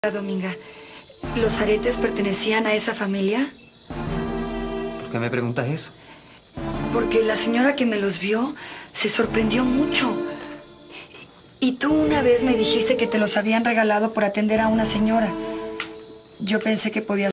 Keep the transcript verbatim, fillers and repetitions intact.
Dominga, ¿los aretes pertenecían a esa familia? ¿Por qué me preguntas eso? Porque la señora que me los vio se sorprendió mucho. Y tú una vez me dijiste que te los habían regalado por atender a una señora. Yo pensé que podías